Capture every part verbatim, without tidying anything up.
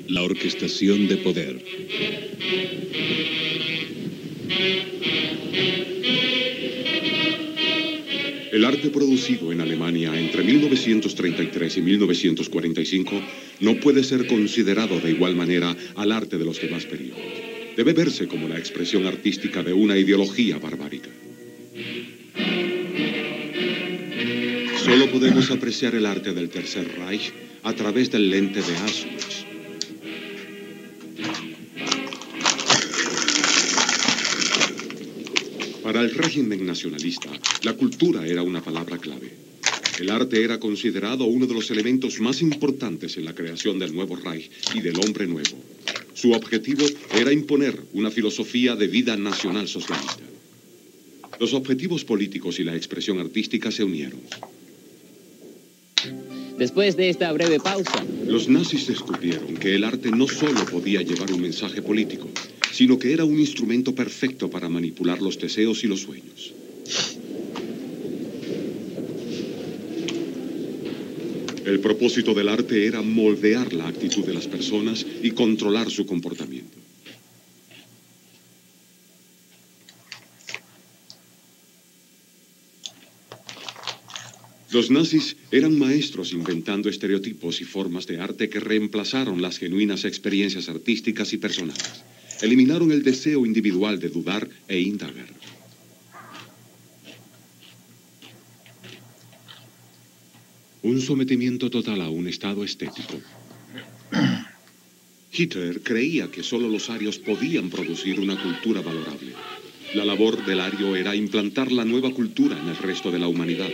La orquestación de poder. El arte producido en Alemania entre mil novecientos treinta y tres y mil novecientos cuarenta y cinco no puede ser considerado de igual manera al arte de los demás periodos. Debe verse como la expresión artística de una ideología barbárica. Solo podemos apreciar el arte del Tercer Reich a través del lente de Auschwitz. Para el régimen nacionalista, la cultura era una palabra clave. El arte era considerado uno de los elementos más importantes en la creación del nuevo Reich y del hombre nuevo. Su objetivo era imponer una filosofía de vida nacional socialista. Los objetivos políticos y la expresión artística se unieron. Después de esta breve pausa... Los nazis descubrieron que el arte no solo podía llevar un mensaje político, sino que era un instrumento perfecto para manipular los deseos y los sueños. El propósito del arte era moldear la actitud de las personas y controlar su comportamiento. Los nazis eran maestros inventando estereotipos y formas de arte que reemplazaron las genuinas experiencias artísticas y personales. Eliminaron el deseo individual de dudar e indagar. Un sometimiento total a un estado estético. Hitler creía que solo los arios podían producir una cultura valorable. La labor del ario era implantar la nueva cultura en el resto de la humanidad.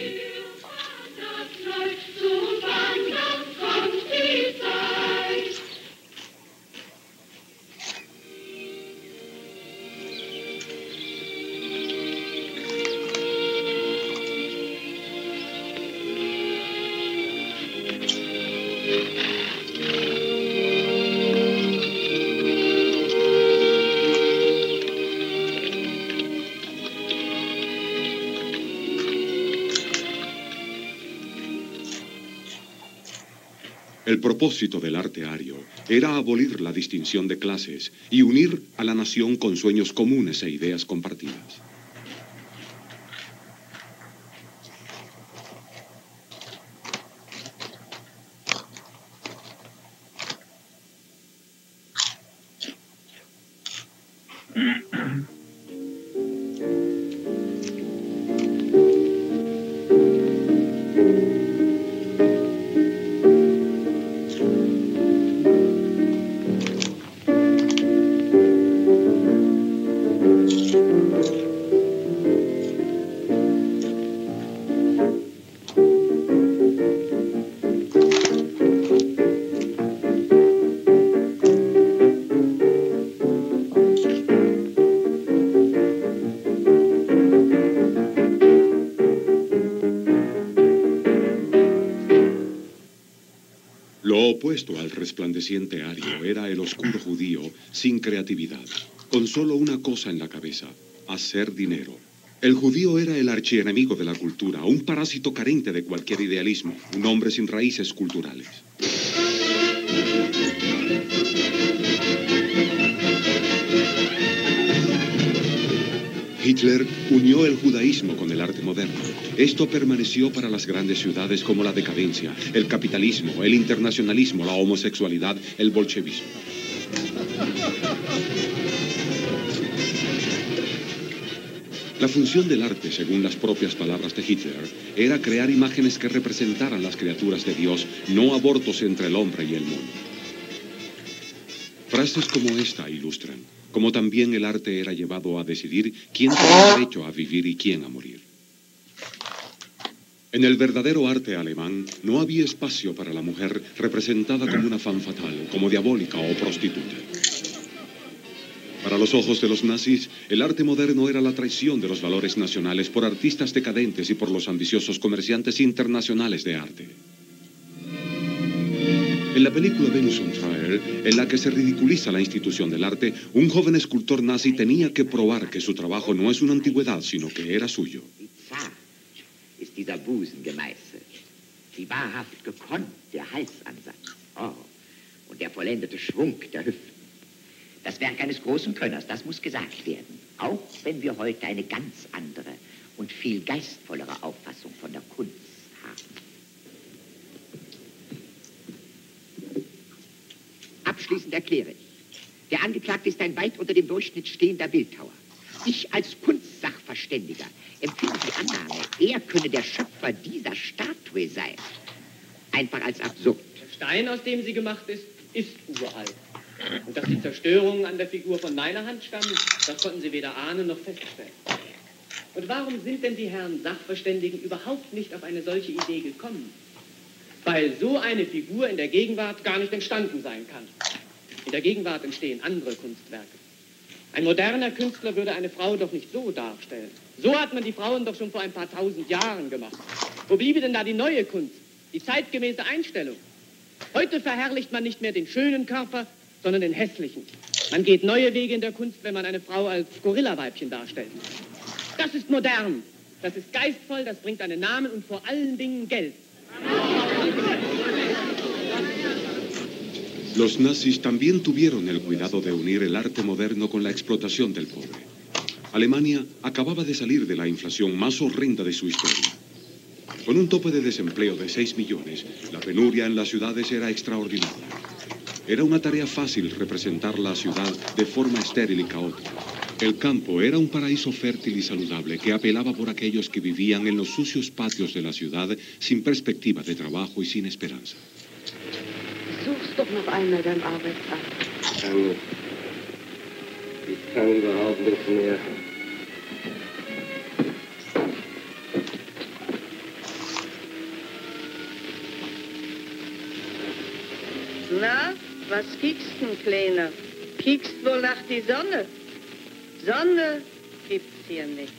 El propósito del arte ario era abolir la distinción de clases y unir a la nación con sueños comunes e ideas compartidas. Lo opuesto al resplandeciente ario era el oscuro judío sin creatividad, con solo una cosa en la cabeza: hacer dinero. El judío era el archienemigo de la cultura, un parásito carente de cualquier idealismo, un hombre sin raíces culturales. Hitler unió el judaísmo con el arte moderno. Esto permaneció para las grandes ciudades como la decadencia, el capitalismo, el internacionalismo, la homosexualidad, el bolchevismo. La función del arte, según las propias palabras de Hitler, era crear imágenes que representaran las criaturas de Dios, no abortos entre el hombre y el mundo. Frases como esta ilustran como también el arte era llevado a decidir quién tenía derecho a vivir y quién a morir. En el verdadero arte alemán no había espacio para la mujer representada como una femme fatale, como diabólica o prostituta. Para los ojos de los nazis, el arte moderno era la traición de los valores nacionales por artistas decadentes y por los ambiciosos comerciantes internacionales de arte. En la película Venus on Trial, en la que se ridiculiza la institución del arte, un joven escultor nazi tenía que probar que su trabajo no es una antigüedad, sino que era suyo. Ist dieser Busen gemeißelt. Wie wahrhaft gekonnt der Halsansatz. Oh, und der der vollendete Schwung der Hüften. Das Werk eines großen Könners, das muss gesagt werden. Auch wenn wir heute eine ganz andere und viel geistvollere Auffassung von der Kunst haben. Abschließend erkläre ich, der Angeklagte ist ein weit unter dem Durchschnitt stehender Bildhauer. Ich als Kunstsachverständiger empfinde die Annahme, er könne der Schöpfer dieser Statue sein, einfach als absurd. Der Stein, aus dem sie gemacht ist, ist uralt. Und dass die Zerstörungen an der Figur von meiner Hand stammen, das konnten sie weder ahnen noch feststellen. Und warum sind denn die Herren Sachverständigen überhaupt nicht auf eine solche Idee gekommen? Weil so eine Figur in der Gegenwart gar nicht entstanden sein kann. In der Gegenwart entstehen andere Kunstwerke. Ein moderner Künstler würde eine Frau doch nicht so darstellen. So hat man die Frauen doch schon vor ein paar tausend Jahren gemacht. Wo bliebe denn da die neue Kunst, die zeitgemäße Einstellung? Heute verherrlicht man nicht mehr den schönen Körper, sondern den hässlichen. Man geht neue Wege in der Kunst, wenn man eine Frau als Gorillaweibchen darstellt. Das ist modern, das ist geistvoll, das bringt einen Namen und vor allen Dingen Geld. Los nazis también tuvieron el cuidado de unir el arte moderno con la explotación del pobre. Alemania acababa de salir de la inflación más horrenda de su historia. Con un tope de desempleo de seis millones, la penuria en las ciudades era extraordinaria. Era una tarea fácil representar la ciudad de forma estéril y caótica. El campo era un paraíso fértil y saludable que apelaba por aquellos que vivían en los sucios patios de la ciudad sin perspectiva de trabajo y sin esperanza. Such's doch noch einmal beim Arbeitsamt. Danke. Ich kann überhaupt nichts mehr. Na, was kiekst denn, Kleiner? Kiekst wohl nach die Sonne? Sonne gibt's hier nicht.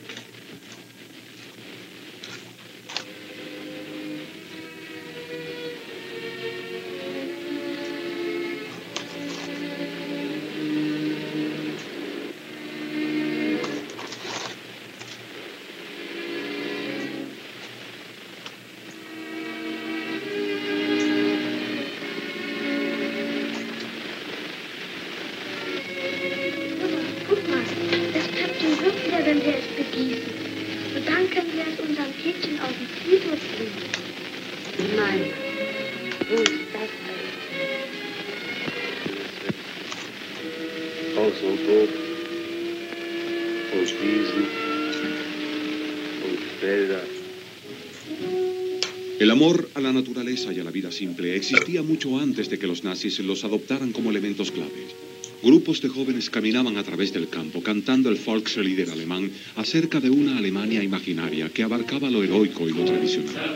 El amor a la naturaleza y a la vida simple existía mucho antes de que los nazis los adoptaran como elementos claves. Grupos de jóvenes caminaban a través del campo cantando el Volkslieder alemán acerca de una Alemania imaginaria que abarcaba lo heroico y lo tradicional.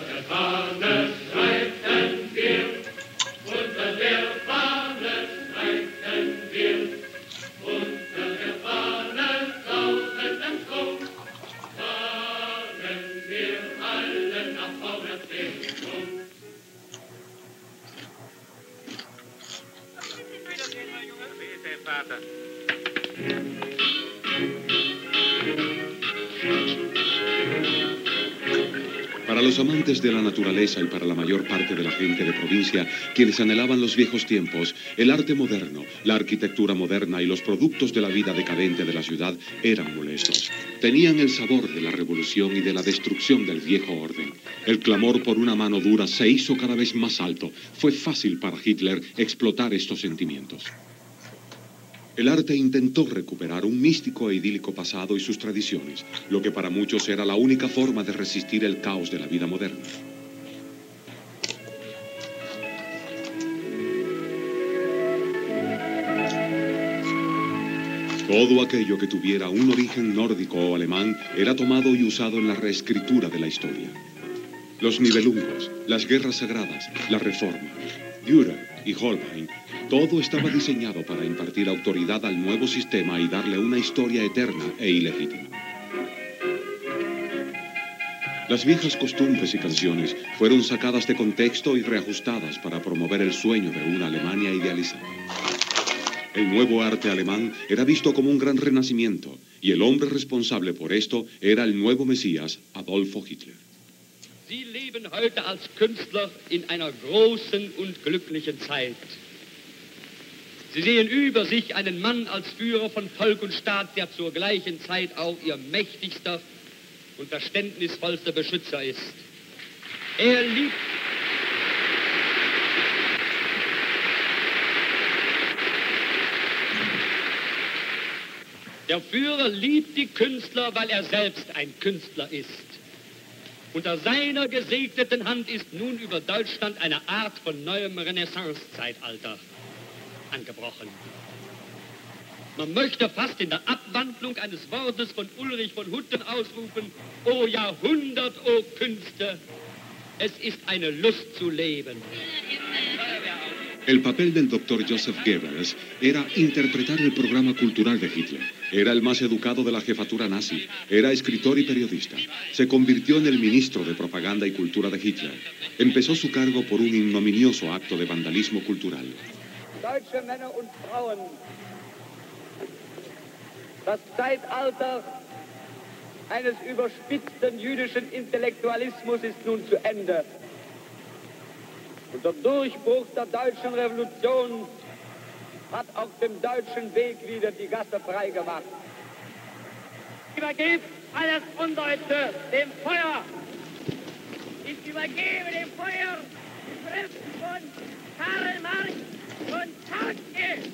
Para los amantes de la naturaleza y para la mayor parte de la gente de provincia, quienes anhelaban los viejos tiempos, el arte moderno, la arquitectura moderna y los productos de la vida decadente de la ciudad eran molestos. Tenían el sabor de la revolución y de la destrucción del viejo orden. El clamor por una mano dura se hizo cada vez más alto. Fue fácil para Hitler explotar estos sentimientos. El arte intentó recuperar un místico e idílico pasado y sus tradiciones, lo que para muchos era la única forma de resistir el caos de la vida moderna. Todo aquello que tuviera un origen nórdico o alemán era tomado y usado en la reescritura de la historia. Los Nibelungos, las guerras sagradas, la Reforma, Dürer y Holbein, todo estaba diseñado para impartir autoridad al nuevo sistema y darle una historia eterna e ilegítima. Las viejas costumbres y canciones fueron sacadas de contexto y reajustadas para promover el sueño de una Alemania idealizada. El nuevo arte alemán era visto como un gran renacimiento, y el hombre responsable por esto era el nuevo Mesías, Adolfo Hitler. Sie leben heute als Künstler in einer großen und glücklichen Zeit. Sie sehen über sich einen Mann als Führer von Volk und Staat, der zur gleichen Zeit auch ihr mächtigster und verständnisvollster Beschützer ist. Er liebt... Der Führer liebt die Künstler, weil er selbst ein Künstler ist. Unter seiner gesegneten Hand ist nun über Deutschland eine Art von neuem Renaissance-Zeitalter angebrochen. Man möchte fast in der Abwandlung eines Wortes von Ulrich von Hutten ausrufen: O Jahrhundert, o Künste, es ist eine Lust zu leben. El papel del doctor Joseph Goebbels era interpretar el programa cultural de Hitler. Era el más educado de la jefatura nazi. Era escritor y periodista. Se convirtió en el ministro de Propaganda y Cultura de Hitler. Empezó su cargo por un ignominioso acto de vandalismo cultural. Deutsche Männer und Frauen, das Zeitalter eines überspitzten jüdischen Intellektualismus ist nun zu Ende. Und der Durchbruch der deutschen Revolution hat auf dem deutschen Weg wieder die Gasse frei gemacht. Ich übergebe alles Undeutsche dem Feuer. Ich übergebe dem Feuer die Schriften von Karl Marx und Kautsky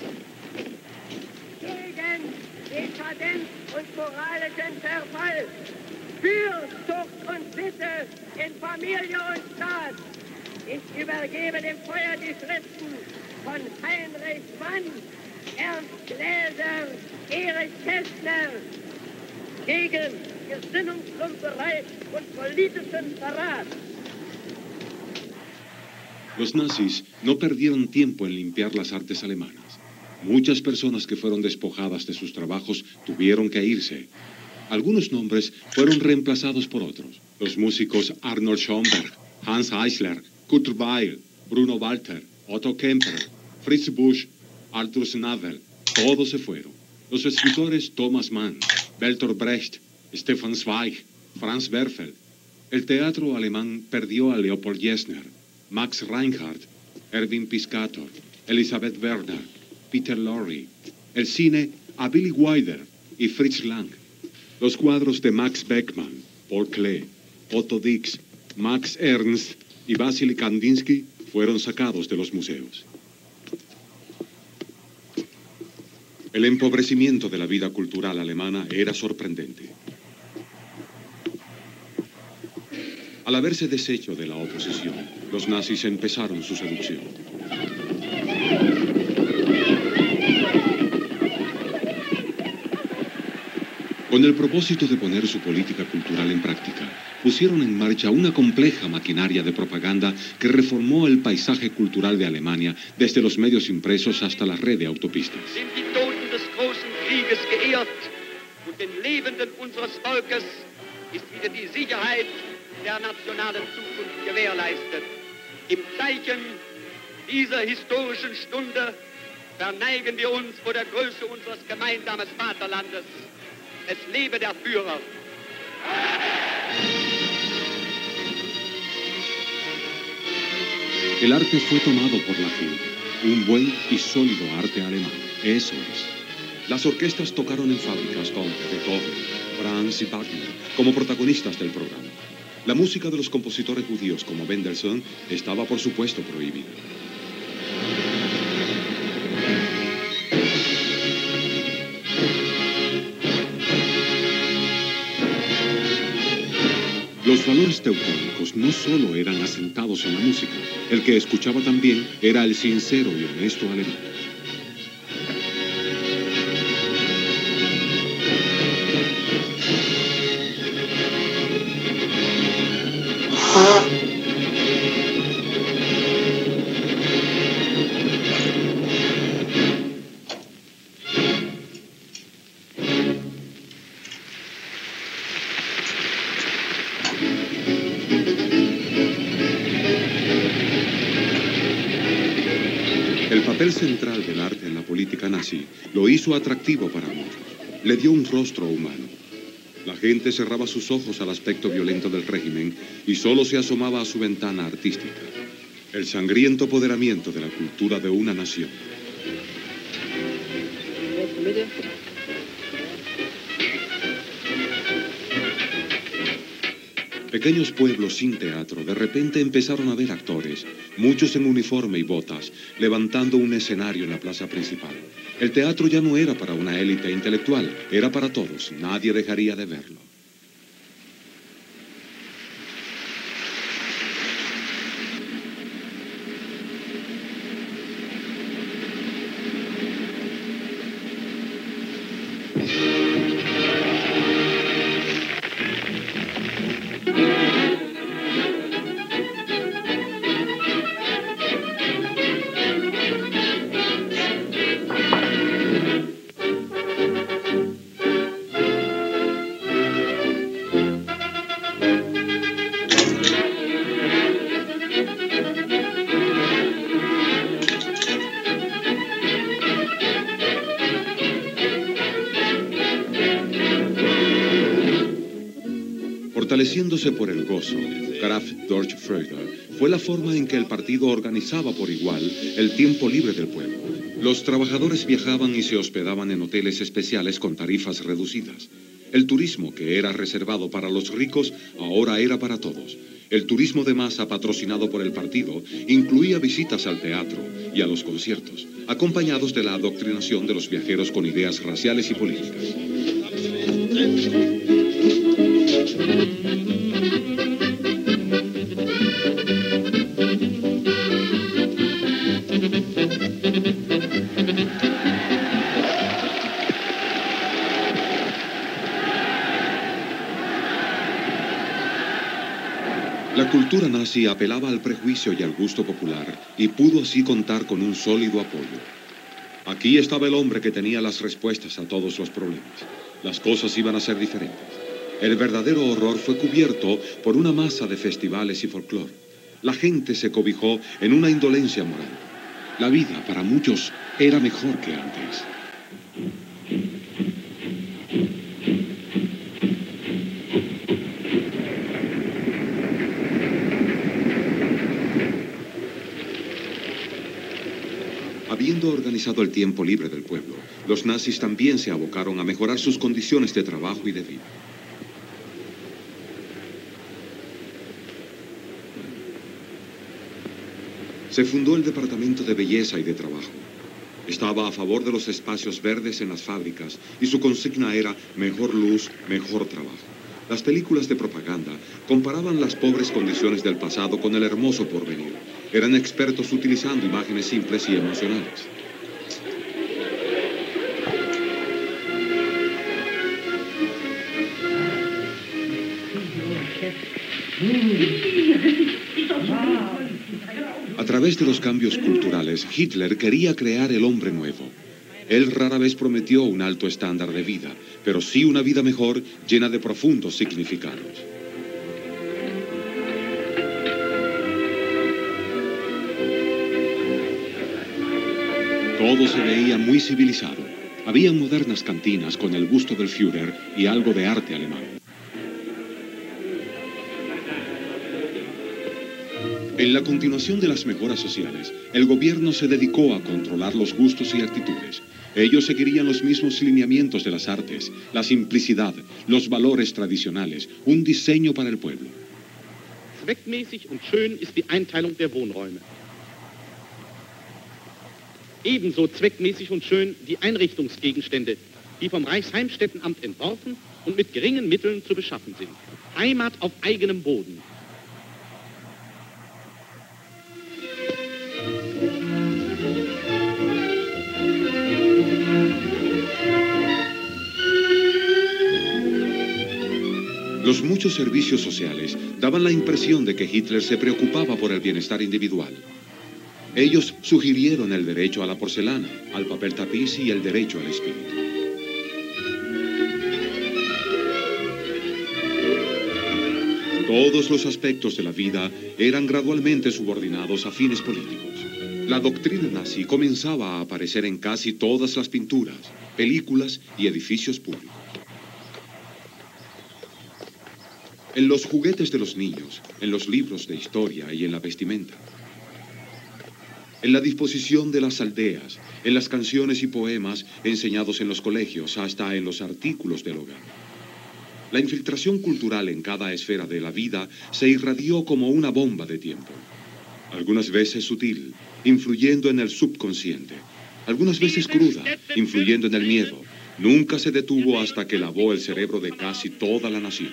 gegen Dekadenz und moralischen Verfall, für Zucht und Sitte in Familie und Staat. Ich übergebe dem Feuer die Schriften von Heinrich Mann, Ernst Gläser, Erich Kästner gegen Gesinnungsklumperei und politischen Verrat. Los nazis no perdieron tiempo en limpiar las artes alemanas. Muchas personas que fueron despojadas de sus trabajos tuvieron que irse. Algunos nombres fueron reemplazados por otros. Los músicos Arnold Schoenberg, Hans Eisler, Kurt Weill, Bruno Walter, Otto Kemper, Fritz Busch, Arthur Schnabel, todos se fueron. Los escritores Thomas Mann, Bertolt Brecht, Stefan Zweig, Franz Werfel. El teatro alemán perdió a Leopold Gessner, Max Reinhardt, Erwin Piscator, Elisabeth Werner, Peter Lorre. El cine a Billy Wilder y Fritz Lang. Los cuadros de Max Beckmann, Paul Klee, Otto Dix, Max Ernst y Vasily Kandinsky fueron sacados de los museos. El empobrecimiento de la vida cultural alemana era sorprendente. Al haberse deshecho de la oposición, los nazis empezaron su seducción. Con el propósito de poner su política cultural en práctica, pusieron en marcha una compleja maquinaria de propaganda que reformó el paisaje cultural de Alemania desde los medios impresos hasta la red de autopistas. Sind die Toten des großen Krieges geehrt und den Lebenden unseres Volkes ist wieder die Sicherheit der nationalen Zukunft gewährleistet. Im Zeichen dieser historischen Stunde verneigen wir uns vor der Größe unseres gemeinsamen Vaterlandes. Es lebe der Führer! El arte fue tomado por la gente, un buen y sólido arte alemán, eso es. Las orquestas tocaron en fábricas con Beethoven, Brahms y Wagner como protagonistas del programa. La música de los compositores judíos como Mendelssohn estaba por supuesto prohibida. Los valores teutónicos no solo eran asentados en la música, el que escuchaba también era el sincero y honesto alemán. El papel central del arte en la política nazi lo hizo atractivo para muchos. Le dio un rostro humano. La gente cerraba sus ojos al aspecto violento del régimen y solo se asomaba a su ventana artística. El sangriento apoderamiento de la cultura de una nación. bitte. Pequeños pueblos sin teatro de repente empezaron a ver actores, muchos en uniforme y botas, levantando un escenario en la plaza principal. El teatro ya no era para una élite intelectual, era para todos, nadie dejaría de verlo. Fortaleciéndose por el gozo, Kraft Deutsche Freude fue la forma en que el partido organizaba por igual el tiempo libre del pueblo. Los trabajadores viajaban y se hospedaban en hoteles especiales con tarifas reducidas. El turismo, que era reservado para los ricos, ahora era para todos. El turismo de masa patrocinado por el partido incluía visitas al teatro y a los conciertos, acompañados de la adoctrinación de los viajeros con ideas raciales y políticas. La cultura nazi apelaba al prejuicio y al gusto popular y pudo así contar con un sólido apoyo. Aquí estaba el hombre que tenía las respuestas a todos los problemas. Las cosas iban a ser diferentes. El verdadero horror fue cubierto por una masa de festivales y folclore. La gente se cobijó en una indolencia moral. La vida, para muchos, era mejor que antes. Habiendo organizado el tiempo libre del pueblo, los nazis también se abocaron a mejorar sus condiciones de trabajo y de vida. Se fundó el Departamento de Belleza y de Trabajo. Estaba a favor de los espacios verdes en las fábricas y su consigna era mejor luz, mejor trabajo. Las películas de propaganda comparaban las pobres condiciones del pasado con el hermoso porvenir. Eran expertos utilizando imágenes simples y emocionales. A través de los cambios culturales, Hitler quería crear el hombre nuevo. Él rara vez prometió un alto estándar de vida, pero sí una vida mejor, llena de profundos significados. Todo se veía muy civilizado. Había modernas cantinas con el busto del Führer y algo de arte alemán. En la continuación de las mejoras sociales, el gobierno se dedicó a controlar los gustos y actitudes. Ellos seguirían los mismos lineamientos de las artes, la simplicidad, los valores tradicionales, un diseño para el pueblo. Zweckmäßig und schön ist die Einteilung der Wohnräume. Ebenso zweckmäßig und schön die Einrichtungsgegenstände, die vom Reichsheimstättenamt entworfen und mit geringen Mitteln zu beschaffen sind. Heimat auf eigenem Boden. Los muchos servicios sociales daban la impresión de que Hitler se preocupaba por el bienestar individual. Ellos sugirieron el derecho a la porcelana, al papel tapiz y el derecho al espíritu. Todos los aspectos de la vida eran gradualmente subordinados a fines políticos. La doctrina nazi comenzaba a aparecer en casi todas las pinturas, películas y edificios públicos. En los juguetes de los niños, en los libros de historia y en la vestimenta. en la disposición de las aldeas, en las canciones y poemas enseñados en los colegios, hasta en los artículos del hogar. La infiltración cultural en cada esfera de la vida se irradió como una bomba de tiempo. Algunas veces sutil, influyendo en el subconsciente. Algunas veces cruda, influyendo en el miedo. Nunca se detuvo hasta que lavó el cerebro de casi toda la nación.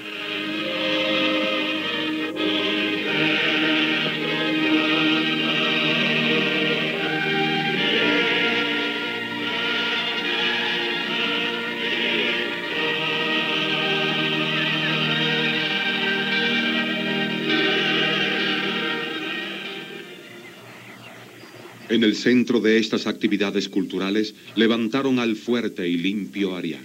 En el centro de estas actividades culturales levantaron al fuerte y limpio ariano.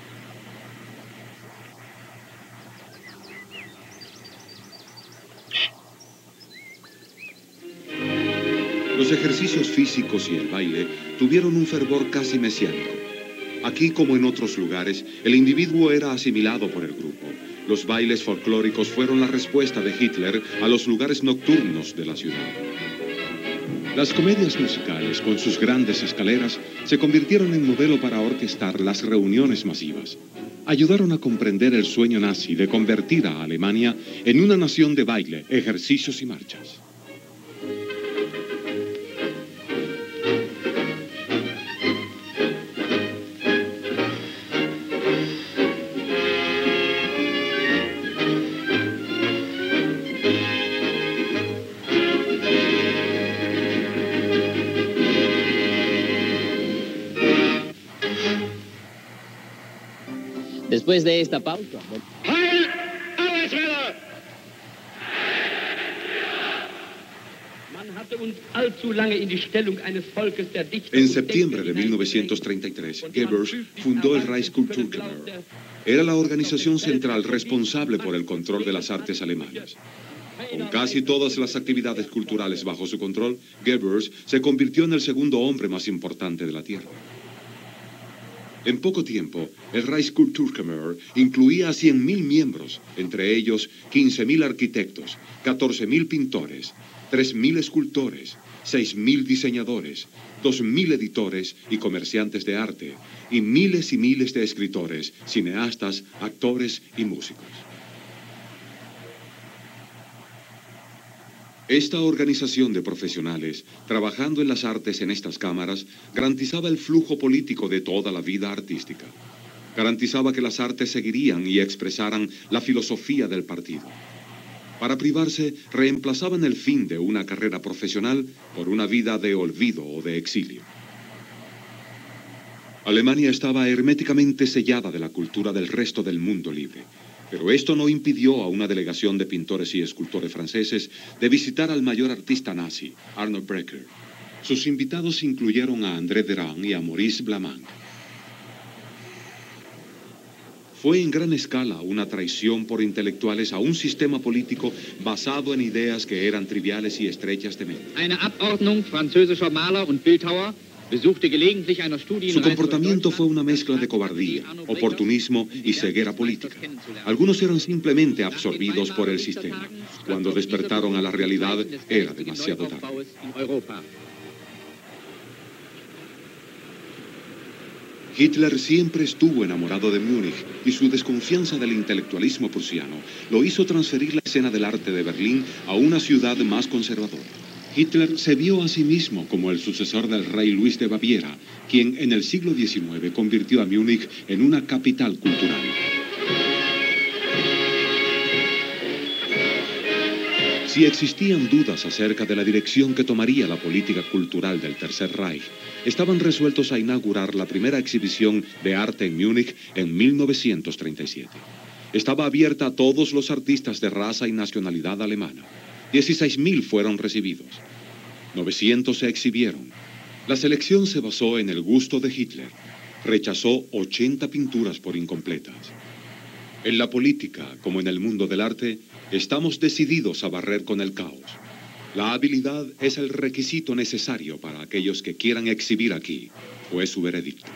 Los ejercicios físicos y el baile tuvieron un fervor casi mesiánico. Aquí, como en otros lugares, el individuo era asimilado por el grupo. Los bailes folclóricos fueron la respuesta de Hitler a los lugares nocturnos de la ciudad. Las comedias musicales, con sus grandes escaleras, se convirtieron en modelo para orquestar las reuniones masivas. Ayudaron a comprender el sueño nazi de convertir a Alemania en una nación de baile, ejercicios y marchas. Después de esta pausa... Heil Arbeitswelle! Man hatte uns allzu lange in die Stellung eines Volkes der Dichter... En septiembre de mil novecientos treinta y tres, Goebbels fundó el Reichskulturkammer. Era la organización central responsable por el control de las artes alemanas. Con casi todas las actividades culturales bajo su control, Goebbels se convirtió en el segundo hombre más importante de la Tierra. En poco tiempo, el Reichskulturkammer incluía a cien mil miembros, entre ellos quince mil arquitectos, catorce mil pintores, tres mil escultores, seis mil diseñadores, dos mil editores y comerciantes de arte, y miles y miles de escritores, cineastas, actores y músicos. Esta organización de profesionales, trabajando en las artes en estas cámaras, garantizaba el flujo político de toda la vida artística. Garantizaba que las artes seguirían y expresaran la filosofía del partido. Para privarse, reemplazaban el fin de una carrera profesional por una vida de olvido o de exilio. Alemania estaba herméticamente sellada de la cultura del resto del mundo libre. Pero esto no impidió a una delegación de pintores y escultores franceses de visitar al mayor artista nazi, Arnold Breker. Sus invitados incluyeron a André Derain y a Maurice Blamont. Fue en gran escala una traición por intelectuales a un sistema político basado en ideas que eran triviales y estrechas de mente. Eine Abordnung französischer Maler und Bildhauer besuchte gelegentlich einer Studienreise. Su comportamiento fue una mezcla de cobardía, oportunismo y ceguera política. Algunos eran simplemente absorbidos por el sistema. Cuando despertaron a la realidad, era demasiado tarde. Hitler siempre estuvo enamorado de Múnich y su desconfianza del intelectualismo prusiano lo hizo transferir la escena del arte de Berlín a una ciudad más conservadora. Hitler se vio a sí mismo como el sucesor del rey Luis de Baviera, quien en el siglo diecinueve convirtió a Múnich en una capital cultural. Si existían dudas acerca de la dirección que tomaría la política cultural del Tercer Reich, estaban resueltos a inaugurar la primera exhibición de arte en Múnich en mil novecientos treinta y siete. Estaba abierta a todos los artistas de raza y nacionalidad alemana. dieciséis mil fueron recibidos. novecientos se exhibieron. La selección se basó en el gusto de Hitler. Rechazó ochenta pinturas por incompletas. En la política, como en el mundo del arte, estamos decididos a barrer con el caos. La habilidad es el requisito necesario para aquellos que quieran exhibir aquí, fue su veredicto.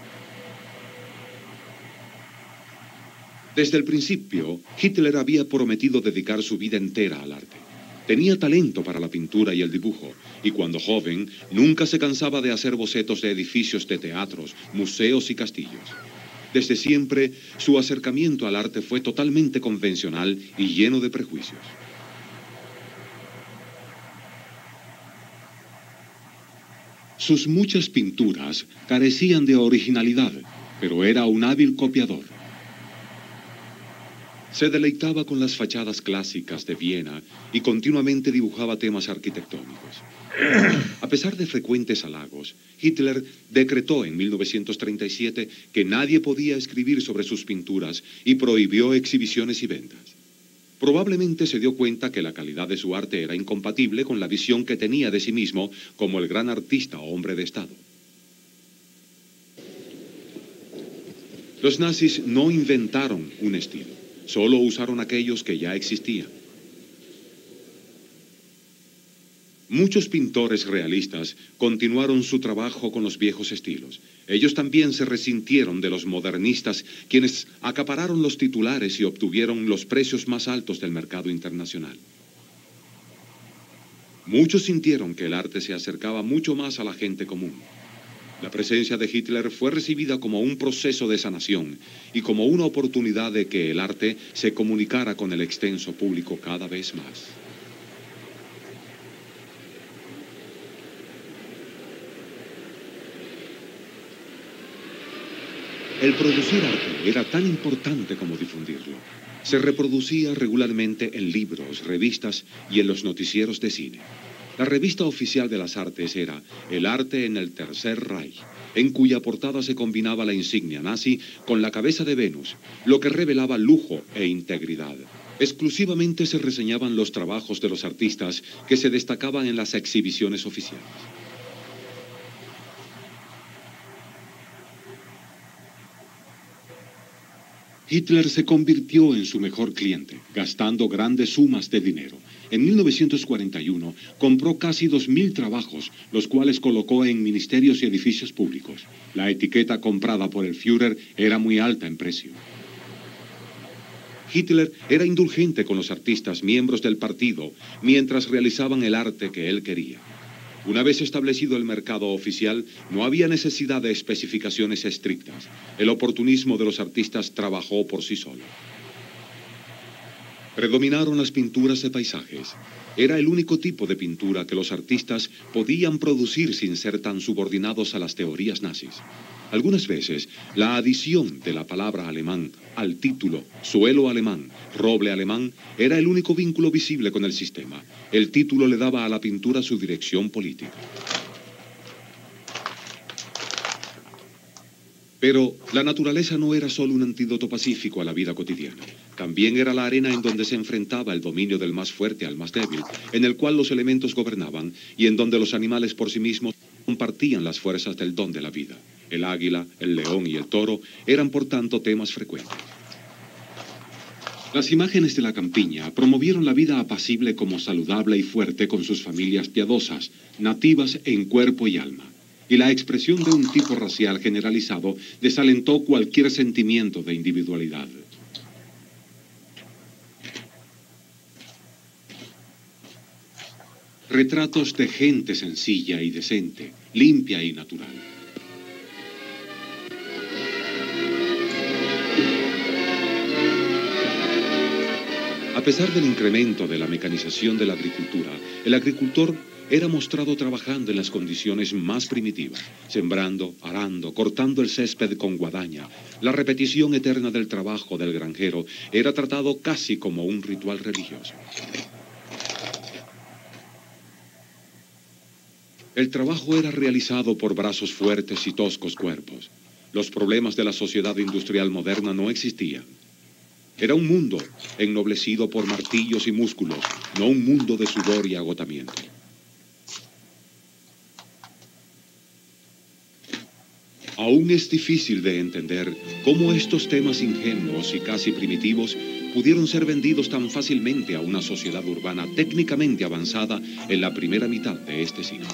Desde el principio, Hitler había prometido dedicar su vida entera al arte. Tenía talento para la pintura y el dibujo, y cuando joven nunca se cansaba de hacer bocetos de edificios de teatros, museos y castillos. Desde siempre, su acercamiento al arte fue totalmente convencional y lleno de prejuicios. Sus muchas pinturas carecían de originalidad, pero era un hábil copiador. Se deleitaba con las fachadas clásicas de Viena y continuamente dibujaba temas arquitectónicos. A pesar de frecuentes halagos, Hitler decretó en mil novecientos treinta y siete que nadie podía escribir sobre sus pinturas y prohibió exhibiciones y ventas. Probablemente se dio cuenta que la calidad de su arte era incompatible con la visión que tenía de sí mismo como el gran artista o hombre de Estado. Los nazis no inventaron un estilo. Solo usaron aquellos que ya existían. Muchos pintores realistas continuaron su trabajo con los viejos estilos. Ellos también se resintieron de los modernistas, quienes acapararon los titulares y obtuvieron los precios más altos del mercado internacional. Muchos sintieron que el arte se acercaba mucho más a la gente común. La presencia de Hitler fue recibida como un proceso de sanación y como una oportunidad de que el arte se comunicara con el extenso público cada vez más. El producir arte era tan importante como difundirlo. Se reproducía regularmente en libros, revistas y en los noticieros de cine. La revista oficial de las artes era El arte en el Tercer Reich, en cuya portada se combinaba la insignia nazi con la cabeza de Venus, lo que revelaba lujo e integridad. Exclusivamente se reseñaban los trabajos de los artistas que se destacaban en las exhibiciones oficiales. Hitler se convirtió en su mejor cliente, gastando grandes sumas de dinero. En mil novecientos cuarenta y uno compró casi dos mil trabajos, los cuales colocó en ministerios y edificios públicos. La etiqueta comprada por el Führer era muy alta en precio. Hitler era indulgente con los artistas miembros del partido mientras realizaban el arte que él quería. Una vez establecido el mercado oficial, no había necesidad de especificaciones estrictas. El oportunismo de los artistas trabajó por sí solo. Predominaron las pinturas de paisajes. Era el único tipo de pintura que los artistas podían producir sin ser tan subordinados a las teorías nazis. Algunas veces, la adición de la palabra alemán al título suelo alemán, roble alemán, era el único vínculo visible con el sistema. El título le daba a la pintura su dirección política. Pero la naturaleza no era solo un antídoto pacífico a la vida cotidiana. También era la arena en donde se enfrentaba el dominio del más fuerte al más débil, en el cual los elementos gobernaban y en donde los animales por sí mismos compartían las fuerzas del don de la vida. El águila, el león y el toro eran por tanto temas frecuentes. Las imágenes de la campiña promovieron la vida apacible como saludable y fuerte con sus familias piadosas, nativas en cuerpo y alma. Y la expresión de un tipo racial generalizado desalentó cualquier sentimiento de individualidad. Retratos de gente sencilla y decente, limpia y natural. A pesar del incremento de la mecanización de la agricultura, el agricultor era mostrado trabajando en las condiciones más primitivas, sembrando, arando, cortando el césped con guadaña. La repetición eterna del trabajo del granjero era tratado casi como un ritual religioso. El trabajo era realizado por brazos fuertes y toscos cuerpos. Los problemas de la sociedad industrial moderna no existían. Era un mundo ennoblecido por martillos y músculos, no un mundo de sudor y agotamiento. Aún es difícil de entender cómo estos temas ingenuos y casi primitivos pudieron ser vendidos tan fácilmente a una sociedad urbana técnicamente avanzada en la primera mitad de este siglo.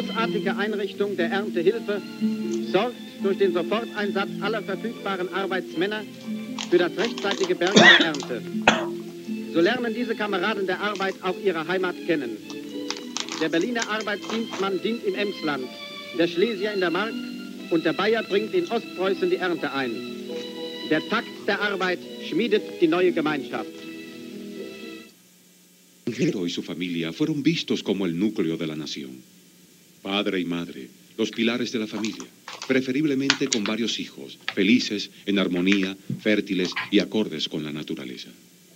großartige Einrichtung der Erntehilfe sorgt durch den Soforteinsatz aller verfügbaren Arbeitsmänner für das rechtzeitige Bergen der Ernte. So lernen diese Kameraden der Arbeit auch ihre Heimat kennen. Der Berliner Arbeitsdienstmann dient im Emsland, der Schlesier in der Mark und der Bayer bringt in Ostpreußen die Ernte ein. Der Takt der Arbeit schmiedet die neue Gemeinschaft. Extranjero y su familia fueron vistos como el núcleo de la nación. Padre y madre, los pilares de la familia, preferiblemente con varios hijos, felices, en armonía, fértiles y acordes con la naturaleza.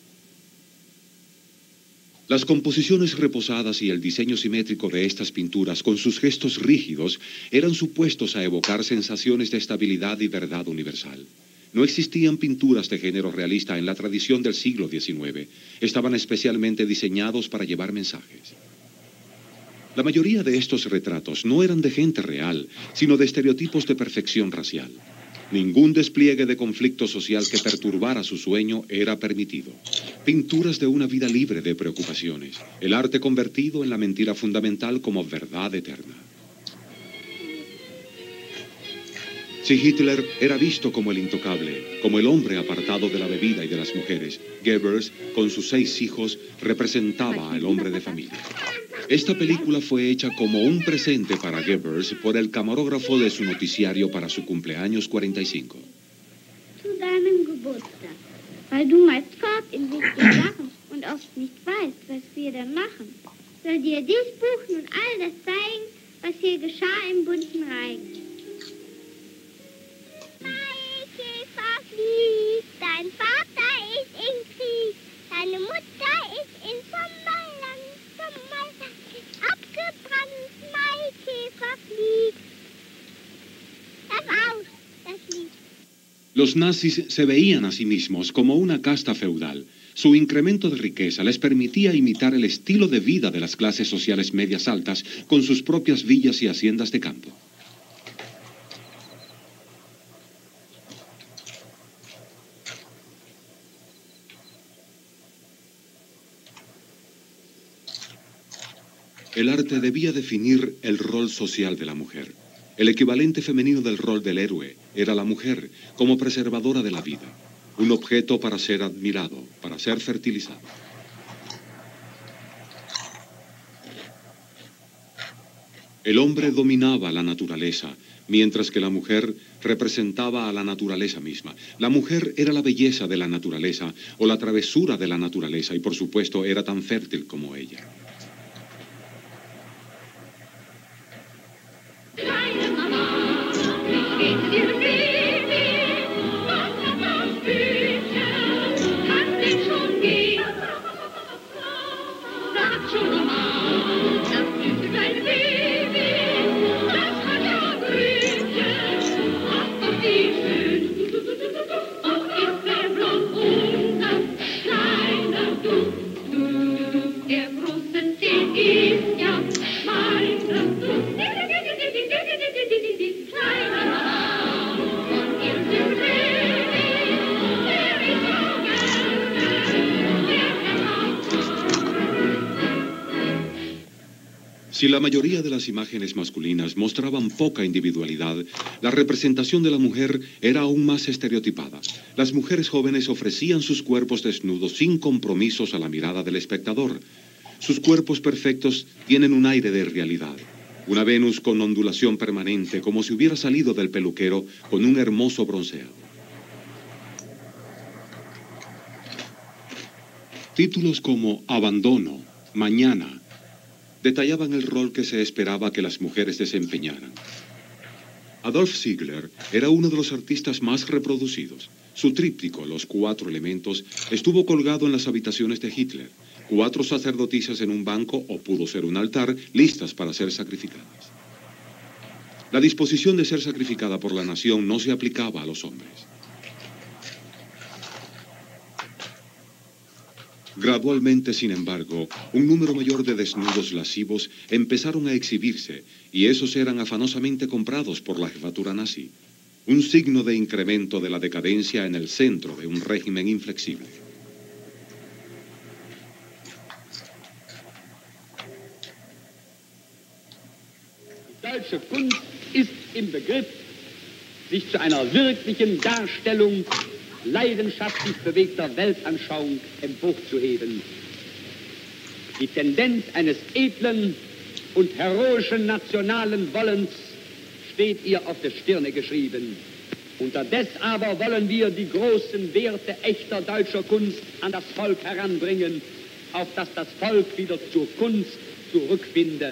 Las composiciones reposadas y el diseño simétrico de estas pinturas, con sus gestos rígidos, eran supuestos a evocar sensaciones de estabilidad y verdad universal. No existían pinturas de género realista en la tradición del siglo diecinueve. Estaban especialmente diseñados para llevar mensajes. La mayoría de estos retratos no eran de gente real, sino de estereotipos de perfección racial. Ningún despliegue de conflicto social que perturbara su sueño era permitido. Pinturas de una vida libre de preocupaciones. El arte convertido en la mentira fundamental como verdad eterna. Si Hitler era visto como el intocable, como el hombre apartado de la bebida y de las mujeres, Goebbels, con sus seis hijos, representaba al hombre de familia. Esta película fue hecha como un presente para Goebbels por el camarógrafo de su noticiario para su cumpleaños cuarenta y cinco. Zu deinem Geburtstag, weil du meist fort in wichtigen Sachen und oft nicht weißt, was wir dann machen, soll dir dies Buch nun all das zeigen, was hier geschah im bunten Reich. Maikäfer fliegt, dein Vater ist im Krieg, deine Mutter ist in Sommerland, Sommerland, abgebrannt, Maikäfer fliegt. Das aus, das Lied. Los nazis se veían a sí mismos como una casta feudal. Su incremento de riqueza les permitía imitar el estilo de vida de las clases sociales medias altas con sus propias villas y haciendas de campo. El arte debía definir el rol social de la mujer. El equivalente femenino del rol del héroe era la mujer como preservadora de la vida, un objeto para ser admirado, para ser fertilizado. El hombre dominaba la naturaleza, mientras que la mujer representaba a la naturaleza misma. La mujer era la belleza de la naturaleza o la travesura de la naturaleza y por supuesto era tan fértil como ella. Si la mayoría de las imágenes masculinas mostraban poca individualidad, la representación de la mujer era aún más estereotipada. Las mujeres jóvenes ofrecían sus cuerpos desnudos sin compromisos a la mirada del espectador. Sus cuerpos perfectos tienen un aire de realidad. Una Venus con ondulación permanente, como si hubiera salido del peluquero con un hermoso bronceado. Títulos como Abandono, Mañana, detallaban el rol que se esperaba que las mujeres desempeñaran. Adolf Ziegler era uno de los artistas más reproducidos. Su tríptico, Los Cuatro Elementos, estuvo colgado en las habitaciones de Hitler. Cuatro sacerdotisas en un banco, o pudo ser un altar, listas para ser sacrificadas. La disposición de ser sacrificada por la nación no se aplicaba a los hombres. Gradualmente, sin embargo, un número mayor de desnudos lascivos empezaron a exhibirse, y esos eran afanosamente comprados por la jefatura nazi. Un signo de incremento de la decadencia en el centro de un régimen inflexible. deutsche Kunst ist im Begriff, sich zu einer wirklichen Darstellung leidenschaftlich bewegter Weltanschauung emporzuheben. Die Tendenz eines edlen und heroischen nationalen Wollens steht ihr auf der Stirne geschrieben. Unterdes aber wollen wir die großen Werte echter deutscher Kunst an das Volk heranbringen, auf dass das Volk wieder zur Kunst zurückfinde.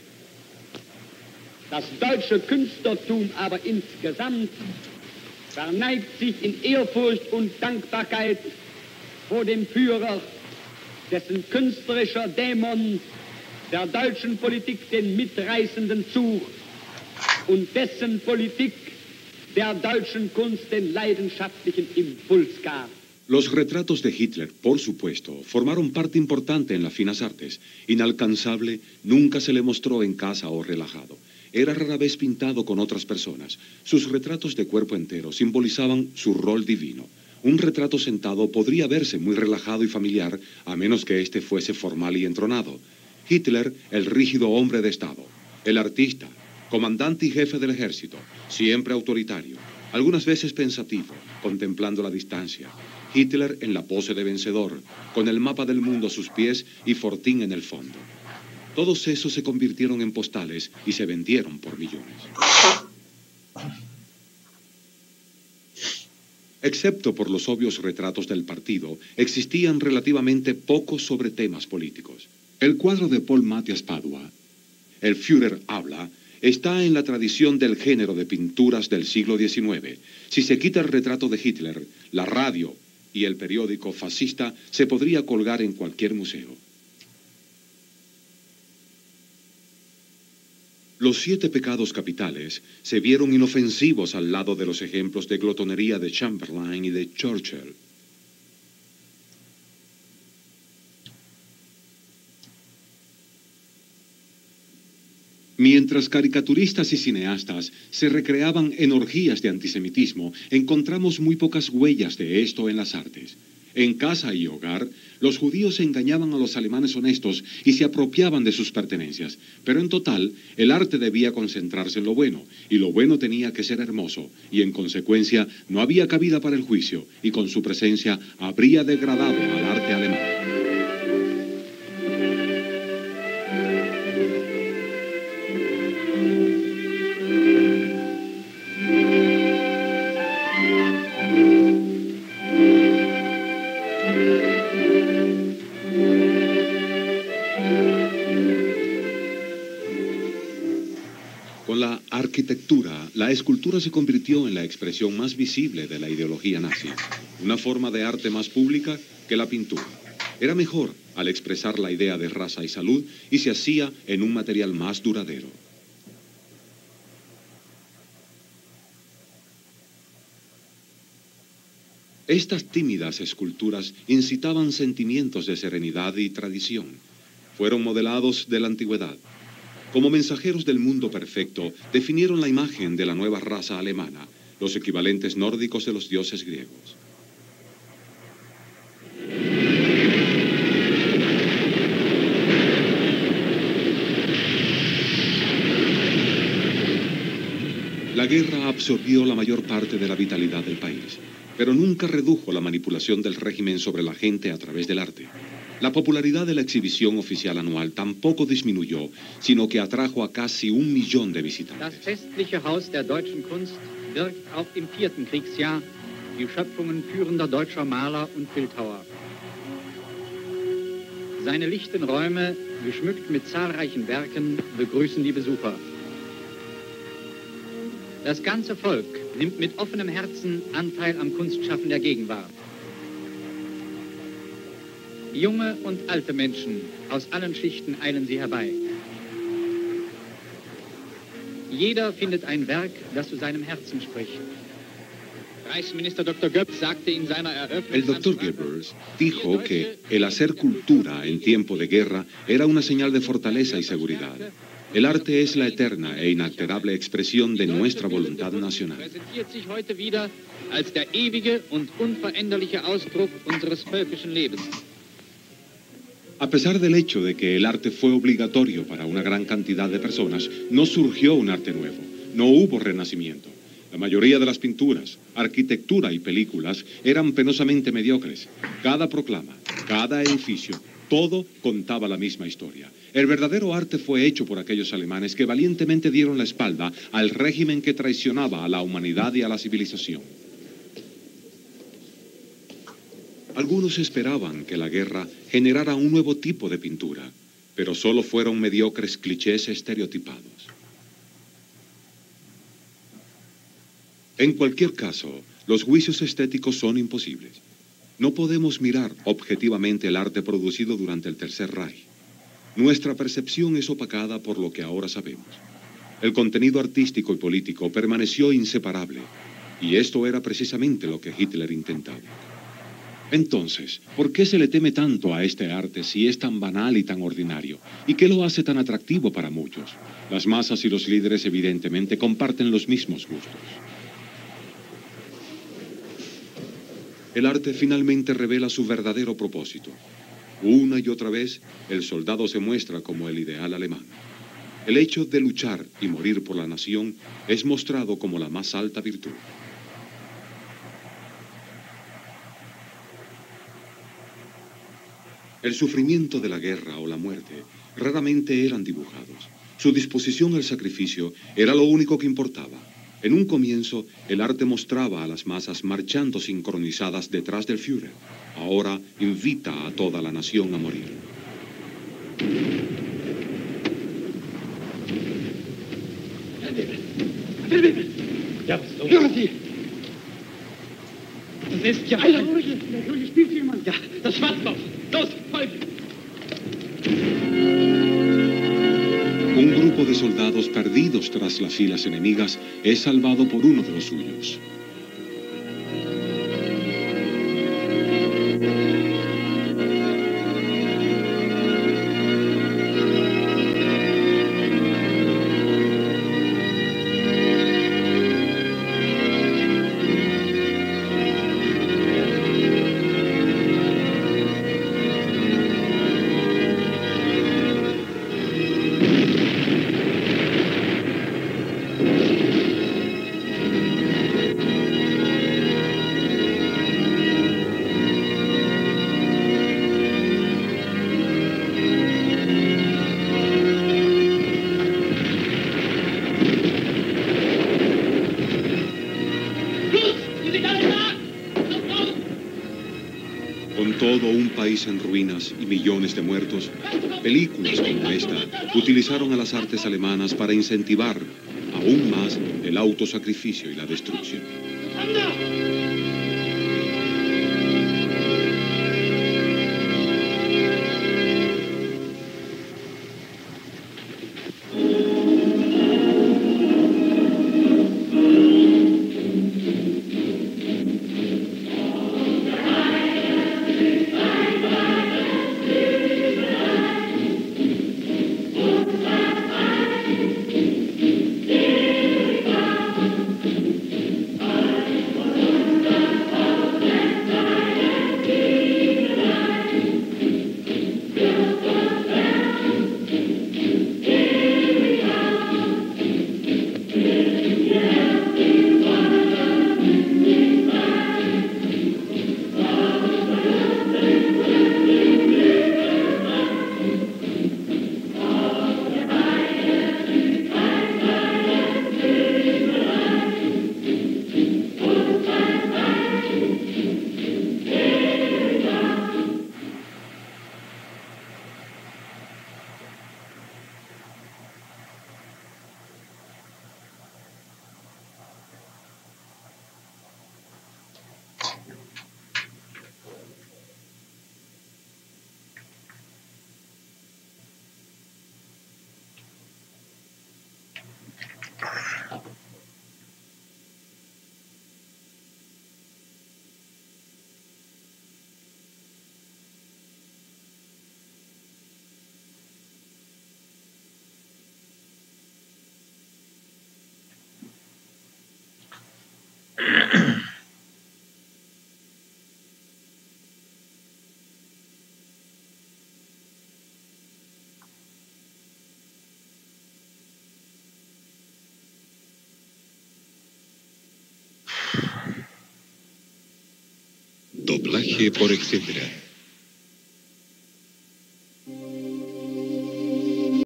Das deutsche Künstlertum aber insgesamt verneigt sich in Ehrfurcht und Dankbarkeit vor dem Führer, dessen künstlerischer Dämon der deutschen Politik den mitreißenden Zug und dessen Politik der deutschen Kunst den leidenschaftlichen Impuls gab. Los retratos de Hitler, por supuesto, formaron parte importante en las finas artes. Inalcanzable, nunca se le mostró en casa o relajado. Era rara vez pintado con otras personas. Sus retratos de cuerpo entero simbolizaban su rol divino. Un retrato sentado podría verse muy relajado y familiar, a menos que éste fuese formal y entronado. Hitler, el rígido hombre de Estado. El artista, comandante y jefe del ejército, siempre autoritario, algunas veces pensativo, contemplando la distancia. Hitler en la pose de vencedor, con el mapa del mundo a sus pies y Fortín en el fondo. Todos esos se convirtieron en postales y se vendieron por millones. Excepto por los obvios retratos del partido, existían relativamente pocos sobre temas políticos. El cuadro de Paul Matthias Padua, El Führer habla, está en la tradición del género de pinturas del siglo diecinueve. Si se quita el retrato de Hitler, la radio y el periódico fascista se podría colgar en cualquier museo. Los siete pecados capitales se vieron inofensivos al lado de los ejemplos de glotonería de Chamberlain y de Churchill. Mientras caricaturistas y cineastas se recreaban en orgías de antisemitismo, encontramos muy pocas huellas de esto en las artes. En casa y hogar, los judíos engañaban a los alemanes honestos y se apropiaban de sus pertenencias. Pero en total, el arte debía concentrarse en lo bueno, y lo bueno tenía que ser hermoso, y en consecuencia no había cabida para el juicio, y con su presencia habría degradado al arte alemán. La escultura se convirtió en la expresión más visible de la ideología nazi, una forma de arte más pública que la pintura. Era mejor al expresar la idea de raza y salud y se hacía en un material más duradero. Estas tímidas esculturas incitaban sentimientos de serenidad y tradición. Fueron modelados de la antigüedad. Como mensajeros del mundo perfecto, definieron la imagen de la nueva raza alemana, los equivalentes nórdicos de los dioses griegos. La guerra absorbió la mayor parte de la vitalidad del país, pero nunca redujo la manipulación del régimen sobre la gente a través del arte. La popularidad de la exhibición oficial anual tampoco disminuyó, sino que atrajo a casi un millón de visitantes. Das festliche Haus der deutschen Kunst wirkt auch im vierten Kriegsjahr die Schöpfungen führender deutscher Maler und Bildhauer. Seine lichten Räume, geschmückt mit zahlreichen Werken, begrüßen die Besucher. Das ganze Volk nimmt mit offenem Herzen Anteil am Kunstschaffen der Gegenwart. Junge und alte Menschen aus allen Schichten eilen sie herbei. Jeder findet ein Werk, das zu seinem Herzen spricht. Reichsminister Doktor Goebbels sagte in seiner Eröffnung... El doctor Goebbels dijo que el hacer cultura en tiempo de guerra era una señal de fortaleza y seguridad. El arte es la eterna e inalterable expresión de nuestra voluntad nacional. Präsentiert sich heute wieder als der ewige und unveränderliche Ausdruck unseres völkischen Lebens. A pesar del hecho de que el arte fue obligatorio para una gran cantidad de personas, no surgió un arte nuevo, no hubo renacimiento. La mayoría de las pinturas, arquitectura y películas eran penosamente mediocres. Cada proclama, cada edificio, todo contaba la misma historia. El verdadero arte fue hecho por aquellos alemanes que valientemente dieron la espalda al régimen que traicionaba a la humanidad y a la civilización. Algunos esperaban que la guerra generara un nuevo tipo de pintura, pero solo fueron mediocres clichés estereotipados. En cualquier caso, los juicios estéticos son imposibles. No podemos mirar objetivamente el arte producido durante el Tercer Reich. Nuestra percepción es opacada por lo que ahora sabemos. El contenido artístico y político permaneció inseparable, y esto era precisamente lo que Hitler intentaba. Entonces, ¿por qué se le teme tanto a este arte si es tan banal y tan ordinario? ¿Y qué lo hace tan atractivo para muchos? Las masas y los líderes evidentemente comparten los mismos gustos. El arte finalmente revela su verdadero propósito. Una y otra vez, el soldado se muestra como el ideal alemán. El hecho de luchar y morir por la nación es mostrado como la más alta virtud. El sufrimiento de la guerra o la muerte raramente eran dibujados. Su disposición al sacrificio era lo único que importaba. En un comienzo, el arte mostraba a las masas marchando sincronizadas detrás del Führer. Ahora invita a toda la nación a morir. Ja, was los? Hören Sie! Das ist ja... Alter, ruhig, ruhig, spielt jemand. Ja, das Schwarzkopf. Los, folgen! Un grupo de soldados perdidos tras las filas enemigas es salvado por uno de los suyos. En ruinas y millones de muertos, películas como esta utilizaron a las artes alemanas para incentivar aún más el autosacrificio y la destrucción. Doblaje por etcétera.